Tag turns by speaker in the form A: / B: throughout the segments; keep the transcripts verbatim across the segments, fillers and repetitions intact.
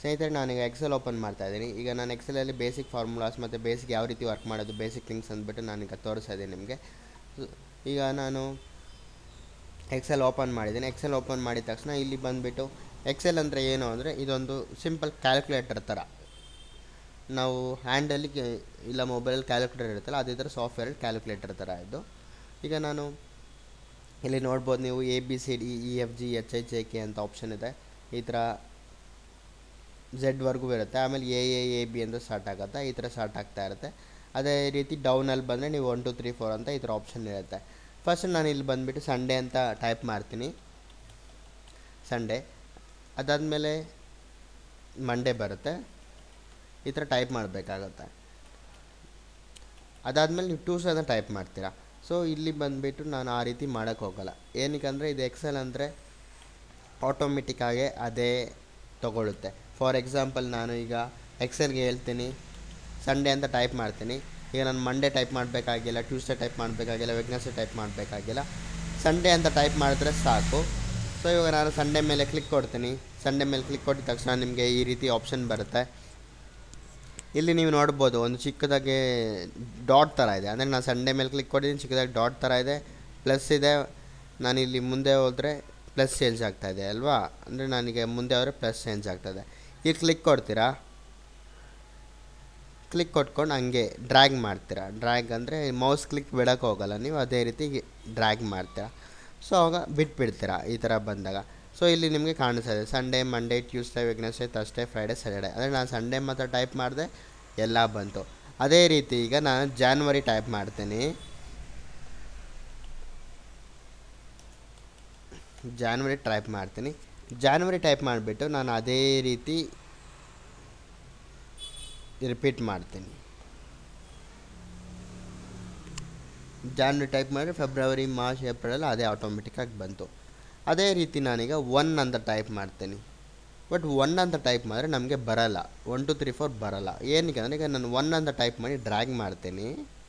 A: ಸ್ನೇಹಿತರೆ, ನಾನೀಗ Excel open ಮಾಡ್ತಾ ಇದ್ದೀನಿ. ಈಗ ನಾನು ಎಕ್ಸೆಲಲ್ಲಿ ಬೇಸಿಕ್ ಫಾರ್ಮುಲಾಸ್ ಮತ್ತು ಬೇಸಿಕ್ ಯಾವ ರೀತಿ ವರ್ಕ್ ಮಾಡೋದು, ಬೇಸಿಕ್ ಥಿಂಗ್ಸ್ ಅಂದ್ಬಿಟ್ಟು ನಾನೀಗ ತೋರಿಸ್ತಾ ಇದ್ದೀನಿ ನಿಮಗೆ. ಈಗ ನಾನು ಎಕ್ಸೆಲ್ ಓಪನ್ ಮಾಡಿದ್ದೀನಿ. ಎಕ್ಸೆಲ್ ಓಪನ್ ಮಾಡಿದ ತಕ್ಷಣ ಇಲ್ಲಿ ಬಂದುಬಿಟ್ಟು ಎಕ್ಸೆಲ್ ಅಂದರೆ ಏನು ಅಂದರೆ, ಇದೊಂದು ಸಿಂಪಲ್ ಕ್ಯಾಲ್ಕುಲೇಟರ್ ಥರ. ನಾವು ಹ್ಯಾಂಡಲ್ಲಿ ಇಲ್ಲ ಮೊಬೈಲಲ್ಲಿ ಕ್ಯಾಲ್ಕುಲೇಟರ್ ಇರುತ್ತಲ್ಲ, ಅದೇ ಥರ ಸಾಫ್ಟ್ವೇರಲ್ಲಿ ಕ್ಯಾಲ್ಕುಲೇಟರ್ ಥರ ಇದು. ಈಗ ನಾನು ಇಲ್ಲಿ ನೋಡ್ಬೋದು, ನೀವು A B C D E F G H I J K ಅಂತ ಆಪ್ಷನ್ ಇದೆ. ಈ ಥರ ಝೆಡ್ವರೆಗೂ ಇರುತ್ತೆ. ಆಮೇಲೆ ಎ ಎ ಎ ಬಿ ಅಂತ ಸ್ಟಾರ್ಟ್ ಆಗುತ್ತೆ, ಈ ಥರ ಸ್ಟಾರ್ಟ್ ಆಗ್ತಾ ಇರುತ್ತೆ. ಅದೇ ರೀತಿ ಡೌನಲ್ಲಿ ಬಂದರೆ ನೀವು ಒನ್ ಟು ತ್ರೀ ಫೋರ್ ಅಂತ ಈ ಥರ ಆಪ್ಷನ್ ಇರುತ್ತೆ. ಫಸ್ಟ್ ನಾನು ಇಲ್ಲಿ ಬಂದುಬಿಟ್ಟು ಸಂಡೇ ಅಂತ ಟೈಪ್ ಮಾಡ್ತೀನಿ, ಸಂಡೇ. ಅದಾದಮೇಲೆ ಮಂಡೇ ಬರುತ್ತೆ, ಈ ಥರ ಟೈಪ್ ಮಾಡಬೇಕಾಗತ್ತೆ. ಅದಾದಮೇಲೆ ನೀವು ಟೂಸ್ ಅಂತ ಟೈಪ್ ಮಾಡ್ತೀರಾ. ಸೊ ಇಲ್ಲಿ ಬಂದುಬಿಟ್ಟು ನಾನು ಆ ರೀತಿ ಮಾಡೋಕ್ಕೆ ಹೋಗಲ್ಲ. ಏನಕ್ಕೆ ಅಂದರೆ ಇದು ಎಕ್ಸೆಲ್ ಅಂದರೆ ಆಟೋಮೆಟಿಕ್ಕಾಗಿ ಅದೇ ತೊಗೊಳುತ್ತೆ. ಫಾರ್ ಎಕ್ಸಾಂಪಲ್, ನಾನು ಈಗ ಎಕ್ಸೆಲ್ಗೆ ಹೇಳ್ತೀನಿ ಸಂಡೇ ಅಂತ ಟೈಪ್ ಮಾಡ್ತೀನಿ. ಈಗ ನಾನು ಮಂಡೇ ಟೈಪ್ ಮಾಡಬೇಕಾಗಿಲ್ಲ, ಟ್ಯೂಸ್ಡೇ ಟೈಪ್ ಮಾಡಬೇಕಾಗಿಲ್ಲ, ವೆಡ್ನೆಸ್ಡೇ ಟೈಪ್ ಮಾಡಬೇಕಾಗಿಲ್ಲ, ಸಂಡೇ ಅಂತ ಟೈಪ್ ಮಾಡಿದ್ರೆ ಸಾಕು. ಸೊ ಇವಾಗ ನಾನು ಸಂಡೇ ಮೇಲೆ ಕ್ಲಿಕ್ ಕೊಡ್ತೀನಿ. ಸಂಡೇ ಮೇಲೆ ಕ್ಲಿಕ್ ಕೊಟ್ಟಿದ ತಕ್ಷಣ ನಿಮಗೆ ಈ ರೀತಿ ಆಪ್ಷನ್ ಬರುತ್ತೆ. ಇಲ್ಲಿ ನೀವು ನೋಡ್ಬೋದು, ಒಂದು ಚಿಕ್ಕದಾಗಿ ಡಾಟ್ ಥರ ಇದೆ. ಅಂದರೆ ನಾನು ಸಂಡೇ ಮೇಲೆ ಕ್ಲಿಕ್ ಕೊಟ್ಟಿದ್ದೀನಿ, ಚಿಕ್ಕದಾಗಿ ಡಾಟ್ ಥರ ಇದೆ, ಪ್ಲಸ್ ಇದೆ. ನಾನಿಲ್ಲಿ ಮುಂದೆ ಹೋದರೆ ಪ್ಲಸ್ ಚೇಂಜ್ ಆಗ್ತಾಯಿದೆ ಅಲ್ವಾ. ಅಂದರೆ ನನಗೆ ಮುಂದೆ ಹೋದರೆ ಪ್ಲಸ್ ಚೇಂಜ್ ಆಗ್ತಾಯಿದೆ. ಇಲ್ಲಿ ಕ್ಲಿಕ್ ಕೊಡ್ತೀರಾ, ಕ್ಲಿಕ್ ಕೊಟ್ಕೊಂಡು ಹಂಗೆ ಡ್ರ್ಯಾಗ್ ಮಾಡ್ತೀರಾ. ಡ್ರ್ಯಾಗ್ ಅಂದರೆ ಮೌಸ್ ಕ್ಲಿಕ್ ಬಿಡೋಕ್ಕೆ ಹೋಗಲ್ಲ ನೀವು, ಅದೇ ರೀತಿ ಡ್ರ್ಯಾಗ್ ಮಾಡ್ತೀರಾ. ಸೊ ಆವಾಗ ಬಿಟ್ಬಿಡ್ತೀರಾ ಈ ಥರ ಬಂದಾಗ. ಸೊ ಇಲ್ಲಿ ನಿಮಗೆ ಕಾಣಿಸ್ತಾ ಇದೆ Sunday, Monday, Tuesday, Wednesday, Thursday, Friday, Saturday. ಅಂದರೆ ನಾನು ಸಂಡೇ ಮಾತ್ರ ಟೈಪ್ ಮಾಡಿದೆ, ಎಲ್ಲ ಬಂತು. ಅದೇ ರೀತಿ ಈಗ ನಾನು ಜಾನ್ವರಿ ಟೈಪ್ ಮಾಡ್ತೀನಿ. ಜಾನ್ವರಿ ಟೈಪ್ ಮಾಡ್ತೀನಿ ಜಾನ್ವರಿ ಟೈಪ್ ಮಾಡಿಬಿಟ್ಟು ನಾನು ಅದೇ ರೀತಿ ರಿಪೀಟ್ ಮಾಡ್ತೀನಿ. ಜಾನ್ವರಿ ಟೈಪ್ ಮಾಡಿದ್ರೆ ಫೆಬ್ರವರಿ, ಮಾರ್ಚ್, ಏಪ್ರಿಲ್ ಅದೇ ಆಟೋಮೆಟಿಕ್ಕಾಗಿ ಬಂತು. ಅದೇ ರೀತಿ ನಾನೀಗ ಒನ್ ಅಂತ ಟೈಪ್ ಮಾಡ್ತೀನಿ. ಬಟ್ ಒನ್ ಅಂತ ಟೈಪ್ ಮಾಡಿದ್ರೆ ನಮಗೆ ಬರಲ್ಲ, ಒನ್ ಟು ತ್ರೀ ಫೋರ್ ಬರಲ್ಲ. ಏನಕ್ಕೆ ಅಂದರೆ ಈಗ ನಾನು ಒನ್ ಅಂತ ಟೈಪ್ ಮಾಡಿ ಡ್ರ್ಯಾಗ್ ಮಾಡ್ತೀನಿ,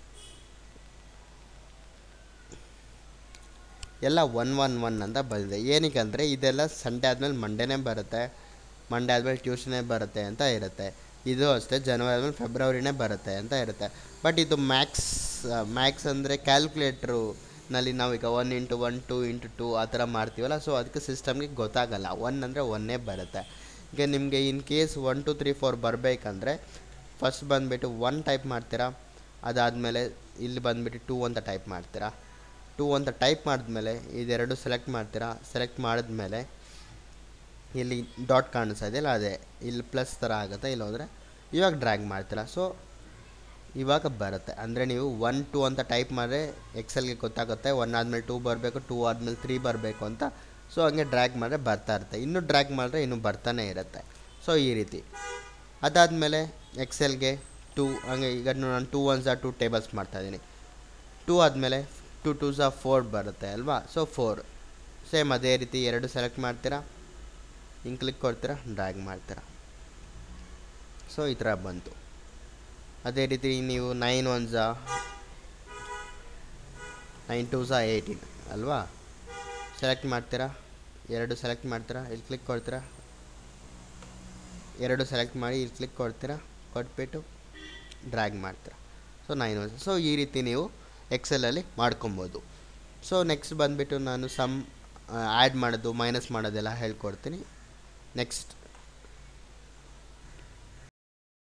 A: ಎಲ್ಲ ಒನ್ ಒನ್ ಒನ್ ಅಂತ ಬಂದಿದೆ. ಏನಕ್ಕೆ ಅಂದರೆ ಇದೆಲ್ಲ ಸಂಡೇ ಆದಮೇಲೆ ಮಂಡೇನೇ ಬರುತ್ತೆ, ಮಂಡೇ ಆದಮೇಲೆ ಟ್ಯೂಸ್ಡೇ ಬರುತ್ತೆ ಅಂತ ಇರುತ್ತೆ. ಇದು ಅಷ್ಟೇ ಜನವರಿ ಆದಮೇಲೆ ಫೆಬ್ರವರಿನೇ ಬರುತ್ತೆ ಅಂತ ಇರುತ್ತೆ. ಬಟ್ ಇದು ಮ್ಯಾಕ್ಸ್ ಮ್ಯಾಕ್ಸ್ ಅಂದರೆ ಕ್ಯಾಲ್ಕುಲೇಟ್ರು ನಲ್ಲಿ ನಾವೀಗ one into one two into two ಆ ಥರ ಮಾಡ್ತೀವಲ್ಲ. ಸೊ ಅದಕ್ಕೆ ಸಿಸ್ಟಮ್ಗೆ ಗೊತ್ತಾಗಲ್ಲ, ಒನ್ ಅಂದರೆ ಒನ್ನೇ ಬರುತ್ತೆ. ಈಗ ನಿಮಗೆ in case one two three four ಬರಬೇಕಂದ್ರೆ ಫಸ್ಟ್ ಬಂದುಬಿಟ್ಟು ಒನ್ ಟೈಪ್ ಮಾಡ್ತೀರಾ. ಅದಾದಮೇಲೆ ಇಲ್ಲಿ ಬಂದುಬಿಟ್ಟು ಟೂ ಅಂತ ಟೈಪ್ ಮಾಡ್ತೀರಾ. ಟೂ ಅಂತ ಟೈಪ್ ಮಾಡಿದ್ಮೇಲೆ ಇದೆರಡು ಸೆಲೆಕ್ಟ್ ಮಾಡ್ತೀರಾ. ಸೆಲೆಕ್ಟ್ ಮಾಡಿದ್ಮೇಲೆ ಇಲ್ಲಿ ಡಾಟ್ ಕಾಣಿಸ್ತಾ ಇದೆಯಲ್ಲ, ಅದೇ ಇಲ್ಲಿ ಪ್ಲಸ್ ಥರ ಆಗುತ್ತೆ. ಇಲ್ಲ ಹೋದರೆ ಇವಾಗ ಡ್ರ್ಯಾಗ್ ಮಾಡ್ತೀರಾ. ಸೊ ಇವಾಗ ಬರುತ್ತೆ. ಅಂದರೆ ನೀವು ಒನ್ ಟೂ ಅಂತ ಟೈಪ್ ಮಾಡಿದ್ರೆ ಎಕ್ಸೆಲ್ಗೆ ಗೊತ್ತಾಗುತ್ತೆ ಒನ್ ಆದಮೇಲೆ ಟೂ ಬರಬೇಕು, ಟೂ ಆದಮೇಲೆ ತ್ರೀ ಬರಬೇಕು ಅಂತ. ಸೊ ಹಂಗೆ ಡ್ರ್ಯಾಗ್ ಮಾಡಿದ್ರೆ ಬರ್ತಾ ಇರುತ್ತೆ. ಇನ್ನೂ ಡ್ರ್ಯಾಗ್ ಮಾಡಿದ್ರೆ ಇನ್ನೂ ಬರ್ತಾನೆ ಇರುತ್ತೆ. ಸೊ ಈ ರೀತಿ. ಅದಾದಮೇಲೆ ಎಕ್ಸೆಲ್ಗೆ ಟೂ, ಹಂಗೆ ಈಗ ನಾನು ಟೂ ಒನ್ ಝಾ ಟೂ ಟೇಬಲ್ಸ್ ಮಾಡ್ತಾಯಿದ್ದೀನಿ. ಟೂ ಆದಮೇಲೆ ಟು ಟೂ ಝಾ ಫೋರ್ ಬರುತ್ತೆ ಅಲ್ವಾ. ಸೊ ಫೋರ್ ಸೇಮ್ ಅದೇ ರೀತಿ ಎರಡು ಸೆಲೆಕ್ಟ್ ಮಾಡ್ತೀರಾ, ಹಿಂಗೆ ಕ್ಲಿಕ್ ಕೊಡ್ತೀರಾ, ಡ್ರ್ಯಾಗ್ ಮಾಡ್ತೀರಾ. ಸೊ ಈ ಥರ ಬಂತು. ಅದೇ ರೀತಿ ನೀವು ನೈನ್ ಒನ್ ಝಾ ನೈನ್ ಟೂ ಝಾ ಏಯ್ಟೀನ್ ಅಲ್ವಾ. ಸೆಲೆಕ್ಟ್ ಮಾಡ್ತೀರಾ, ಎರಡು ಸೆಲೆಕ್ಟ್ ಮಾಡ್ತೀರಾ, ಇಲ್ಲಿ ಕ್ಲಿಕ್ ಕೊಡ್ತೀರಾ, ಎರಡು ಸೆಲೆಕ್ಟ್ ಮಾಡಿ ಇಲ್ಲಿ ಕ್ಲಿಕ್ ಕೊಡ್ತೀರಾ, ಕೊಟ್ಬಿಟ್ಟು ಡ್ರ್ಯಾಗ್ ಮಾಡ್ತೀರಾ. ಸೊ ನೈನ್ ಒನ್ ಸೊ ಈ ರೀತಿ ನೀವು ಎಕ್ಸೆಲಲ್ಲಿ ಮಾಡ್ಕೊಬೋದು. ಸೊ ನೆಕ್ಸ್ಟ್ ಬಂದುಬಿಟ್ಟು ನಾನು ಸಮ್ ಆ್ಯಡ್ ಮಾಡೋದು, ಮೈನಸ್ ಮಾಡೋದೆಲ್ಲ ಹೇಳ್ಕೊಡ್ತೀನಿ ನೆಕ್ಸ್ಟ್